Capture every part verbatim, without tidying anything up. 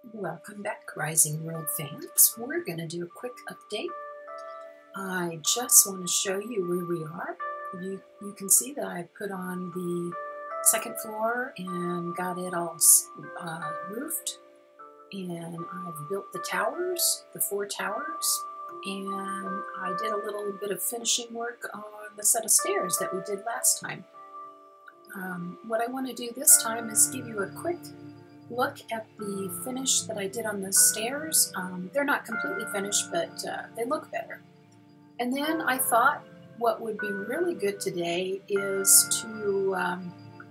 Welcome back, Rising World fans. We're going to do a quick update. I just want to show you where we are. You, you can see that I put on the second floor and got it all uh, roofed. And I've built the towers, the four towers. And I did a little bit of finishing work on the set of stairs that we did last time. Um, what I want to do this time is give you a quick look at the finish that I did on the stairs. Um, they're not completely finished, but uh, they look better. And then I thought what would be really good today is to um,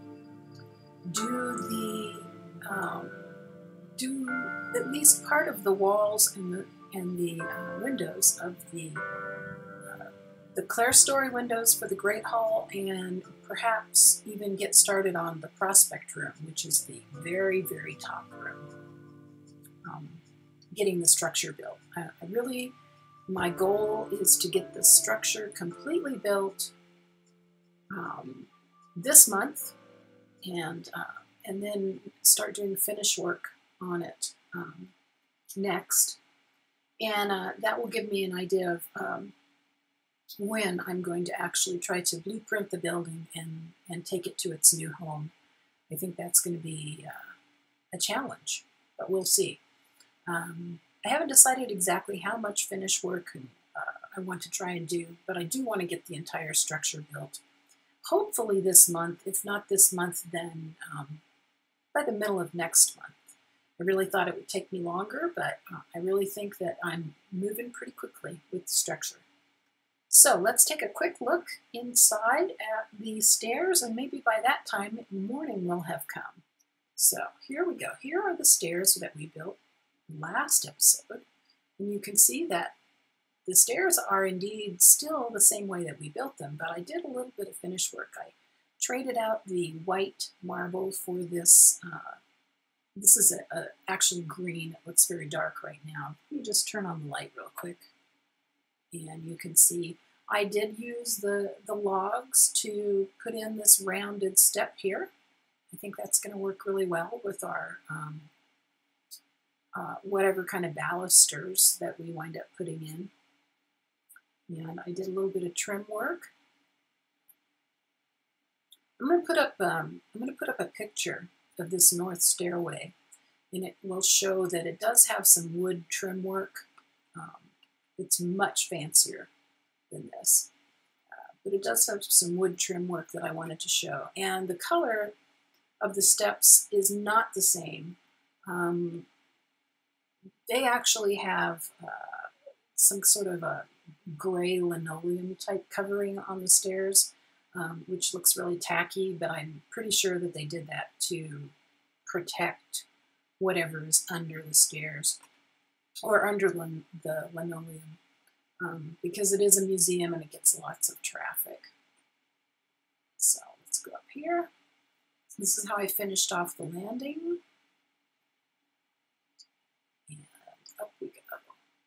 do the um, do at least part of the walls and the and the uh, windows of the uh, the clerestory windows for the Great Hall, and perhaps even get started on the prospect room, which is the very, very top room. Um, getting the structure built. I, I really, my goal is to get the structure completely built um, this month, and uh, and then start doing finish work on it um, next. And uh, that will give me an idea of um, when I'm going to actually try to blueprint the building and, and take it to its new home. I think that's going to be uh, a challenge, but we'll see. Um, I haven't decided exactly how much finish work uh, I want to try and do, but I do want to get the entire structure built. Hopefully this month. If not this month, then um, by the middle of next month. I really thought it would take me longer, but uh, I really think that I'm moving pretty quickly with the structure. So let's take a quick look inside at the stairs, and maybe by that time morning will have come. So here we go. Here are the stairs that we built last episode, and you can see that the stairs are indeed still the same way that we built them, but I did a little bit of finish work. I traded out the white marble for this. Uh, this is a, a, actually green. It looks very dark right now. Let me just turn on the light real quick, and you can see I did use the, the logs to put in this rounded step here. I think that's going to work really well with our um, uh, whatever kind of balusters that we wind up putting in. And I did a little bit of trim work. I'm going to put up um, I'm going to put up a picture of this north stairway, and it will show that it does have some wood trim work. Um, it's much fancier than this, uh, but it does have some wood trim work that I wanted to show. And the color of the steps is not the same. Um, they actually have uh, some sort of a gray linoleum type covering on the stairs, um, which looks really tacky, but I'm pretty sure that they did that to protect whatever is under the stairs or under lin the linoleum. Um, because it is a museum and it gets lots of traffic. So let's go up here. This is how I finished off the landing. And up we go.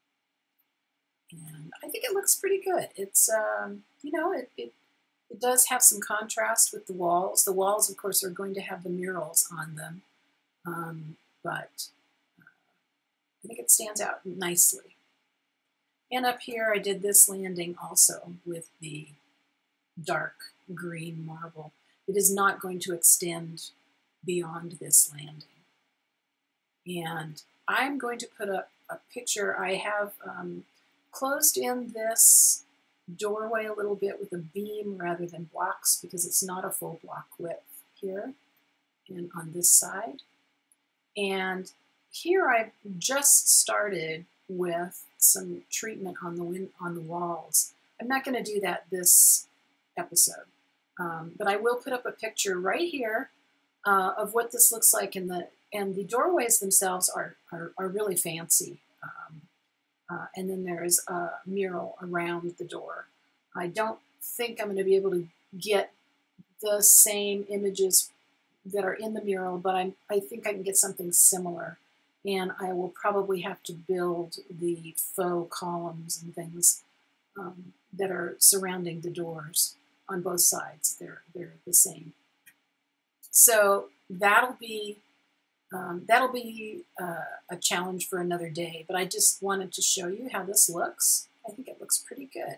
And I think it looks pretty good. It's, um, you know, it, it, it does have some contrast with the walls. The walls, of course, are going to have the murals on them. Um, but uh, I think it stands out nicely. And up here, I did this landing also with the dark green marble. It is not going to extend beyond this landing. And I'm going to put up a picture. I have um, closed in this doorway a little bit with a beam rather than blocks, because it's not a full block width here and on this side. And here I've just started with some treatment on the win on the walls. I'm not going to do that this episode, um, but I will put up a picture right here uh, of what this looks like. In the and the doorways themselves are are, are really fancy, um, uh, and then there is a mural around the door. I don't think I'm going to be able to get the same images that are in the mural, but I'm I think I can get something similar. And I will probably have to build the faux columns and things um, that are surrounding the doors on both sides. They're, they're the same. So that'll be Um, that'll be uh, a challenge for another day, but I just wanted to show you how this looks. I think it looks pretty good.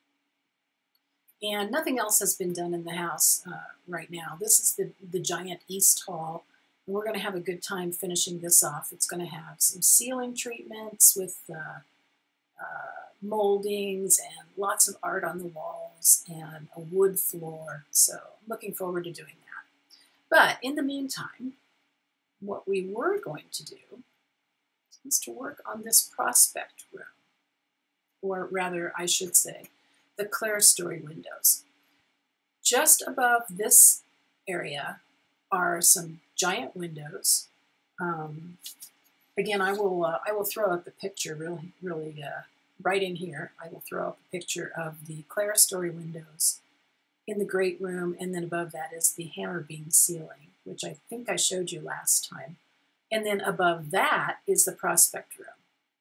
And nothing else has been done in the house uh, right now. This is the, the giant East Hall, and we're going to have a good time finishing this off. It's going to have some ceiling treatments with uh, uh, moldings and lots of art on the walls and a wood floor. So I'm looking forward to doing that. But in the meantime, what we were going to do was to work on this prospect room, or rather, I should say, the clerestory windows. Just above this area are some giant windows. Um, again, I will uh, I will throw up a picture really really uh, right in here. I will throw up a picture of the clerestory windows in the great room, and then above that is the hammer beam ceiling, which I think I showed you last time. And then above that is the prospect room.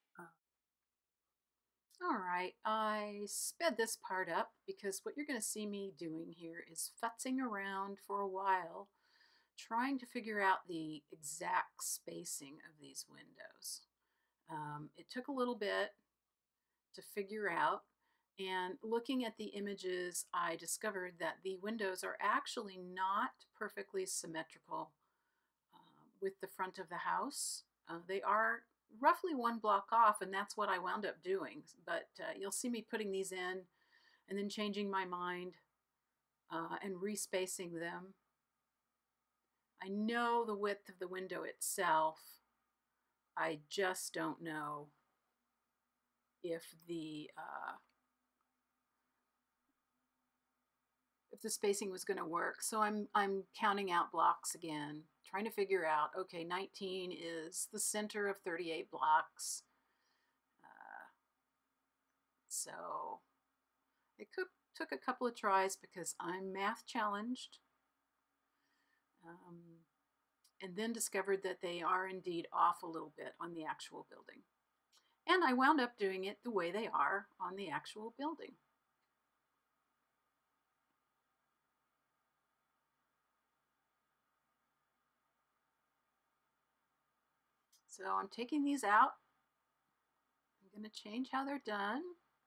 All right, I sped this part up because what you're going to see me doing here is futzing around for a while, trying to figure out the exact spacing of these windows. Um, it took a little bit to figure out, and looking at the images, I discovered that the windows are actually not perfectly symmetrical uh, with the front of the house. Uh, they are roughly one block off, and that's what I wound up doing. But uh, you'll see me putting these in and then changing my mind uh, and respacing them. I know the width of the window itself. I just don't know if the uh, if the spacing was going to work. So I'm I'm counting out blocks again, trying to figure out, okay, nineteen is the center of thirty-eight blocks. Uh, so it could, took a couple of tries because I'm math challenged. Um, and then discovered that they are indeed off a little bit on the actual building. And I wound up doing it the way they are on the actual building. So I'm taking these out. I'm going to change how they're done.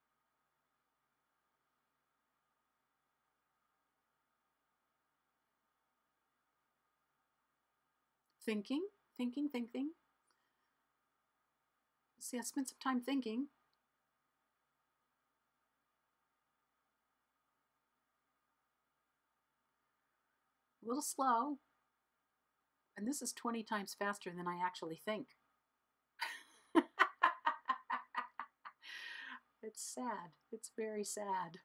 Thinking, thinking, thinking. See, I spent some time thinking. A little slow. And this is twenty times faster than I actually think. It's sad. It's very sad.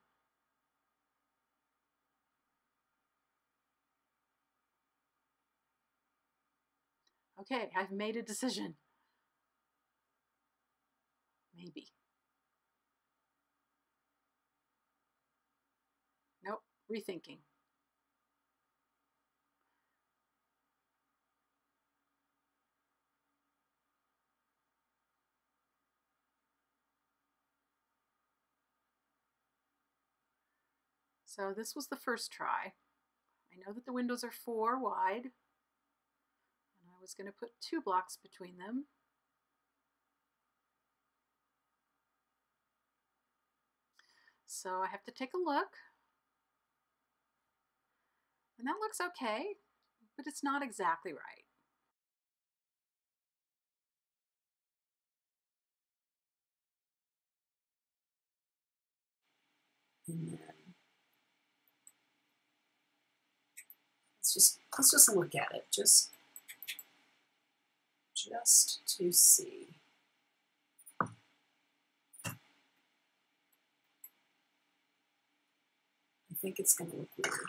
Okay, I've made a decision. Maybe. Nope, rethinking. So this was the first try. I know that the windows are four wide, and I was going to put two blocks between them. So I have to take a look. And that looks okay, but it's not exactly right. And then let's just let's just look at it, just just to see. I think it's going to look weird.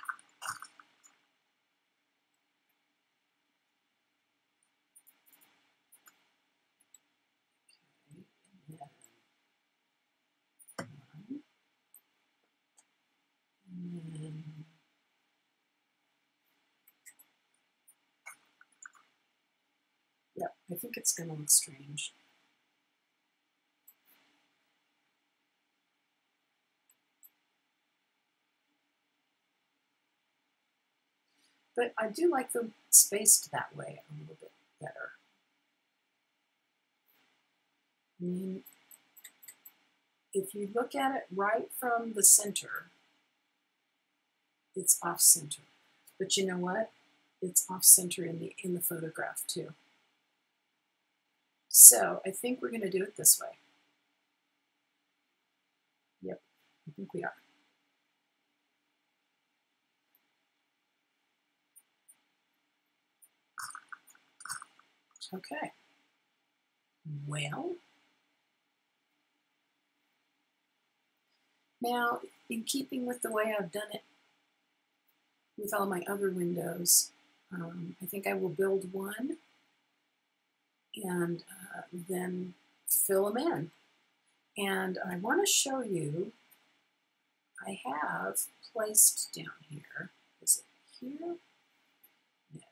Yeah, I think it's going to look strange. But I do like them spaced that way a little bit. I mean, if you look at it right from the center, it's off center. But you know what? It's off center in the in the photograph too. So I think we're going to do it this way. Yep, I think we are. Okay. Well, now in keeping with the way I've done it with all my other windows, um, I think I will build one and uh, then fill them in. And I want to show you, I have placed down here, is it here? No.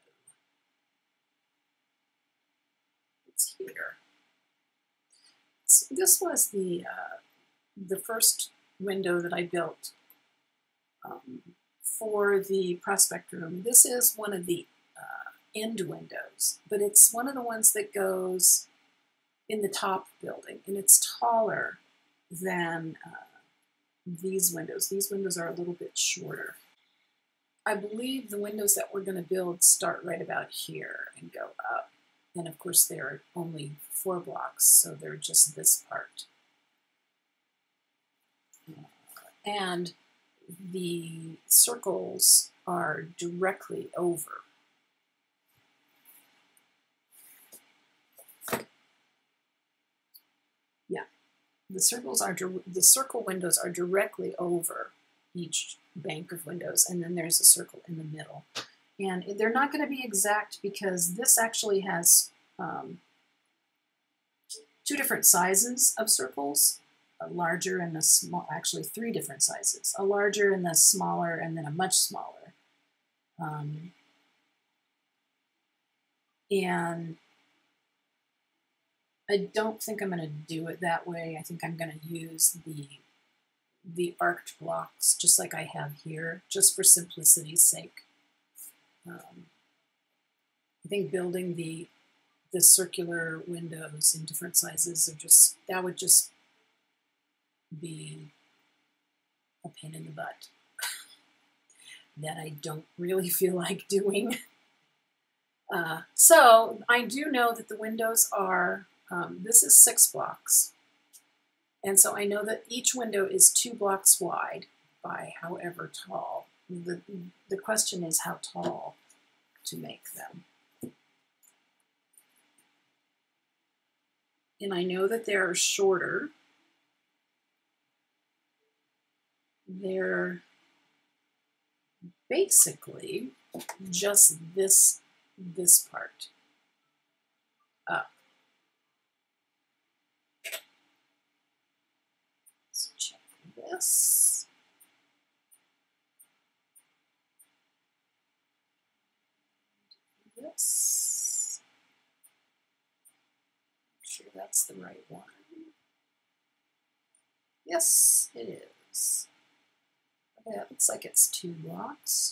It's here. So this was the, uh, the first window that I built um, for the prospect room. This is one of the uh, end windows, but it's one of the ones that goes in the top building, and it's taller than uh, these windows. These windows are a little bit shorter. I believe the windows that we're going to build start right about here and go up. And of course they're only four blocks, so they're just this part. And the circles are directly over. Yeah, the circles are the circle windows are directly over each bank of windows, and then there's a circle in the middle. And they're not going to be exact because this actually has um, two different sizes of circles, a larger and a small, actually three different sizes, a larger and a smaller and then a much smaller. Um, and I don't think I'm going to do it that way. I think I'm going to use the the arced blocks just like I have here, just for simplicity's sake. Um, I think building the the circular windows in different sizes are just, that would just be a pain in the butt that I don't really feel like doing. Uh, so I do know that the windows are, um, this is six blocks. And so I know that each window is two blocks wide by however tall. The, the question is how tall to make them. And I know that they're shorter. They're basically just this, this part up. Let's check this. This. Make sure that's the right one. Yes, it is. Okay, that looks like it's two blocks.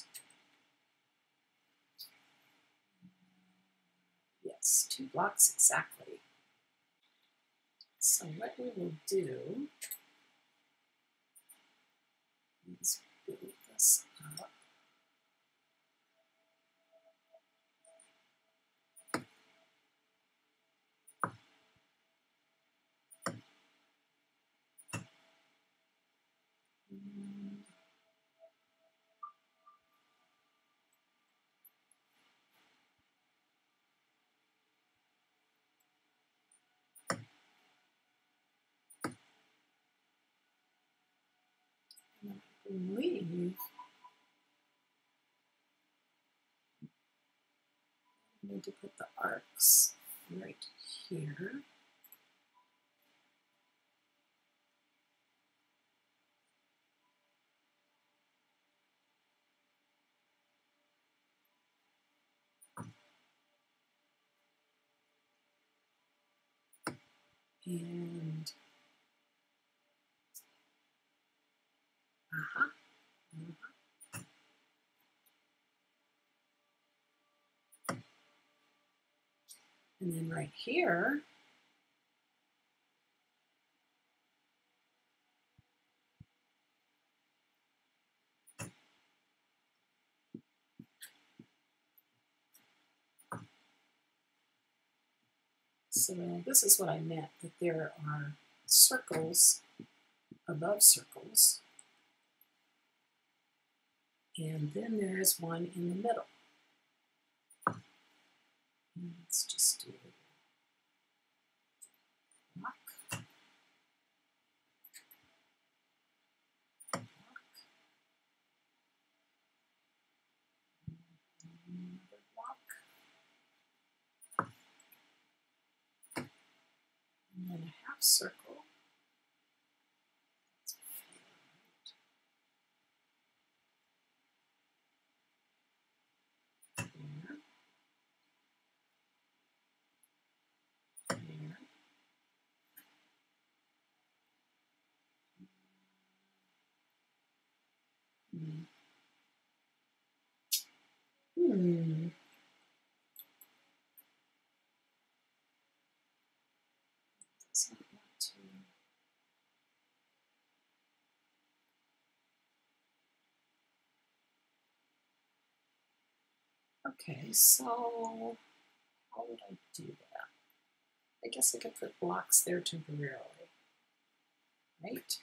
Yes, two blocks exactly. So what we will do is build this up. I believe I need to put the arcs right here. And uh-huh. Uh-huh. And then right here, So this is what I meant, that there are circles above circles, and then there is one in the middle. And let's just do block, block, another block, and then a half circle. Hmm. Does not want to. Okay, so how would I do that? I guess I could put blocks there temporarily, right?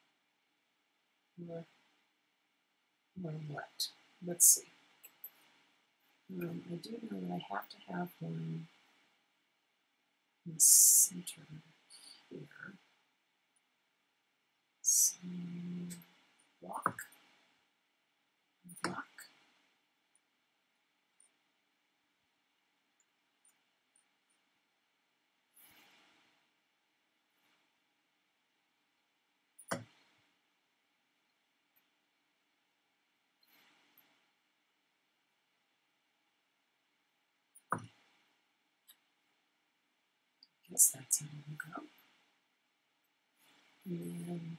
Or, or what? Let's see. Um, I do know that I have to have one in the center here. So, block, block. I guess that's how it'll go. And then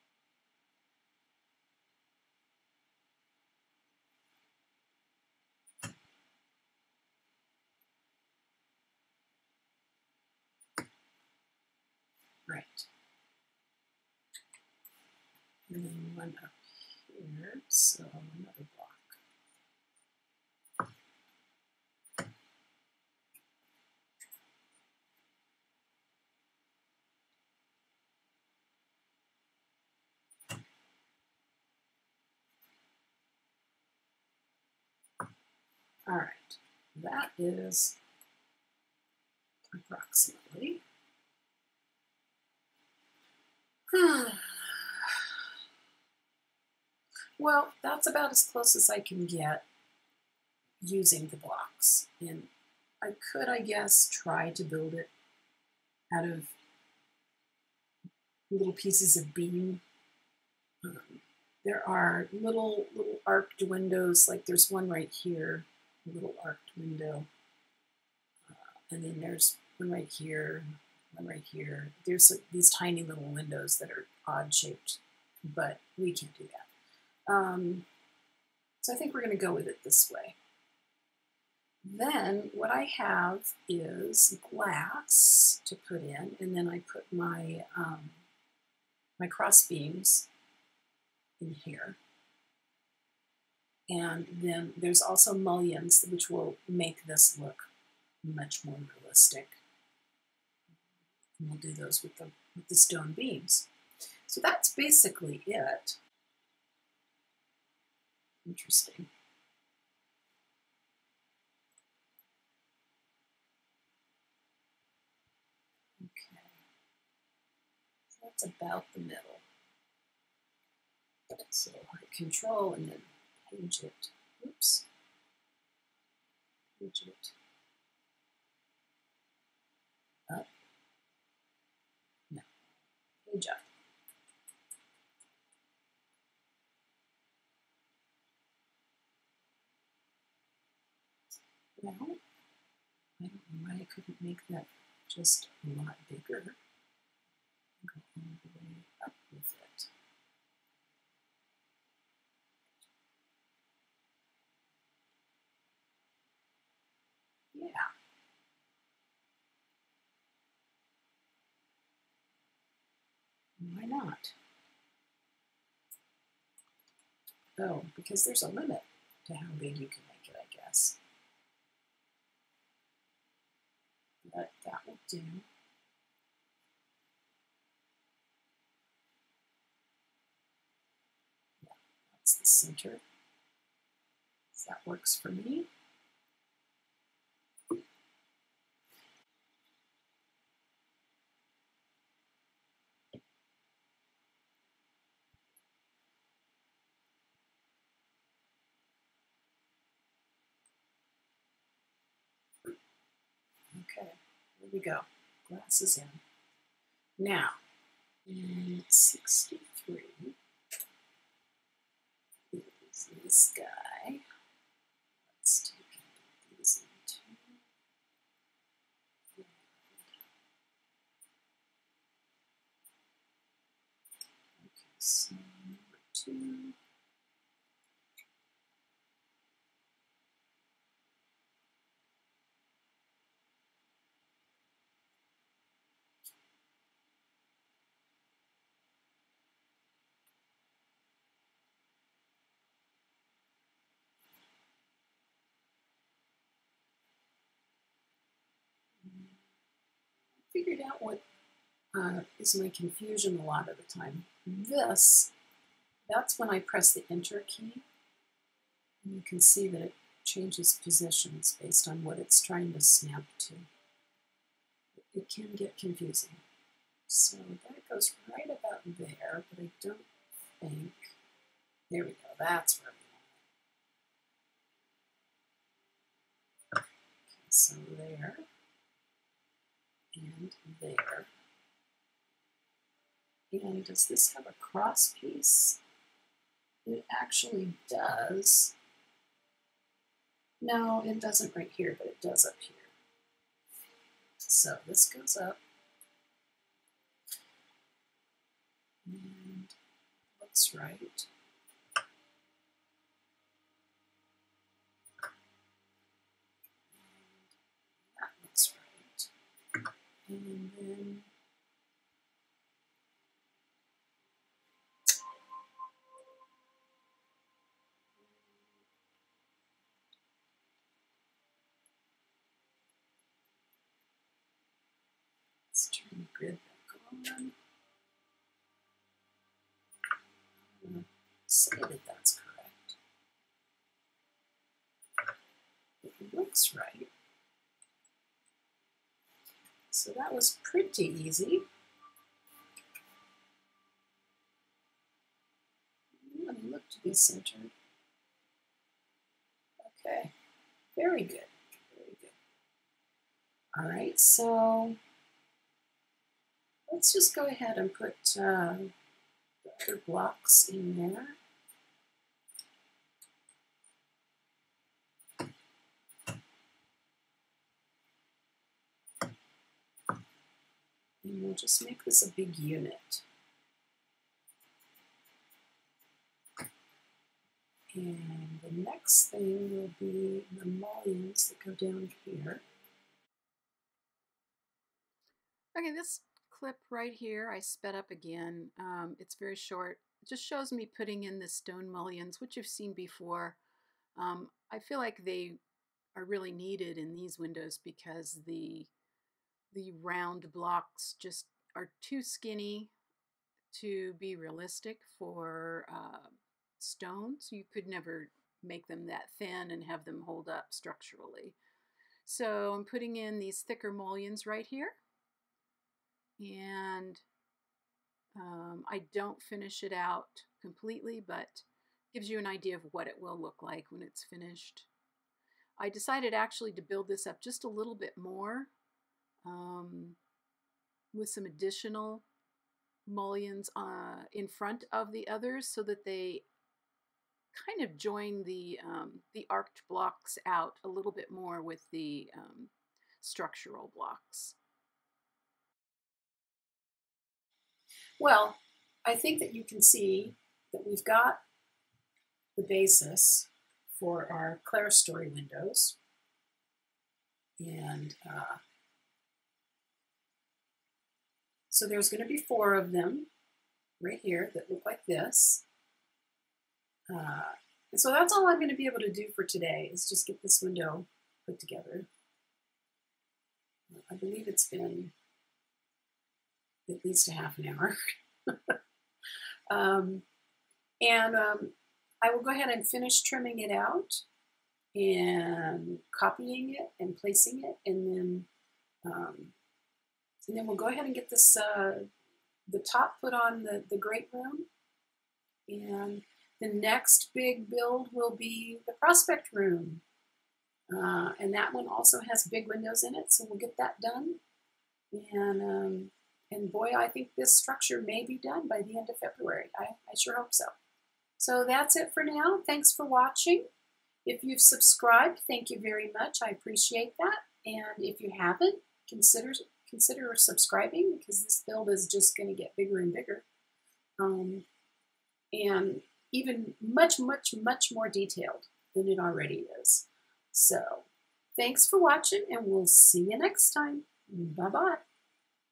right. And then one up here, so another block. All right, that is approximately. Well, that's about as close as I can get using the blocks. And I could, I guess, try to build it out of little pieces of beam. Um, there are little little arced windows, like there's one right here, a little arced window. Uh, and then there's one right here, one right here. There's these tiny little windows that are odd shaped, but we can't do that. Um, so I think we're going to go with it this way. Then what I have is glass to put in, and then I put my um, my cross beams in here. And then there's also mullions, which will make this look much more realistic. And we'll do those with the, with the stone beams. So that's basically it. Interesting. Okay. So that's about the middle. So I control and then page it. Oops. Page it. Up. No. Page up. Well, I don't know why I couldn't make that just a lot bigger. Go all the way up with it. Yeah. Why not? Oh, because there's a limit to how big you can make it, I guess. But that will down. Yeah, that's the center. So that works for me. Okay, here we go. Glasses in. Now, in sixty-three is this guy. Let's take these into. Okay, so number two. Figured out what uh, is my confusion a lot of the time. This, that's when I press the Enter key, and you can see that it changes positions based on what it's trying to snap to. It can get confusing. So that goes right about there, but I don't think, there we go, that's where we want it. Okay, so there, and there. And does this have a cross piece? It actually does. No, it doesn't right here, but it does up here. So this goes up. And looks right. And that looks right. And then let's turn the grid back on. I'm going to say that that's correct. It looks right. So that was pretty easy. Let me look to be centered. Okay, very good, very good. All right, so let's just go ahead and put uh, the other blocks in there. And we'll just make this a big unit. And the next thing will be the mullions that go down here. Okay, this clip right here, I sped up again. Um, it's very short. It just shows me putting in the stone mullions, which you've seen before. Um, I feel like they are really needed in these windows because the the round blocks just are too skinny to be realistic for uh, stones. You could never make them that thin and have them hold up structurally. So I'm putting in these thicker mullions right here. And um, I don't finish it out completely, but gives you an idea of what it will look like when it's finished. I decided actually to build this up just a little bit more um, with some additional mullions uh, in front of the others so that they kind of join the, um, the arced blocks out a little bit more with the um, structural blocks. Well, I think that you can see that we've got the basis for our clerestory windows. And uh, so there's going to be four of them right here that look like this. Uh, and so that's all I'm going to be able to do for today is just get this window put together. I believe it's been at least a half an hour. um, and um, I will go ahead and finish trimming it out and copying it and placing it, and then um, and then we'll go ahead and get this uh, the top put on the, the great room. And the next big build will be the prospect room. Uh, and that one also has big windows in it, so we'll get that done. And um, and boy, I think this structure may be done by the end of February. I, I sure hope so. So that's it for now. Thanks for watching. If you've subscribed, thank you very much. I appreciate that. And if you haven't, consider consider subscribing, because this build is just going to get bigger and bigger. Um, and even much, much, much more detailed than it already is. So, thanks for watching, and we'll see you next time. Bye-bye.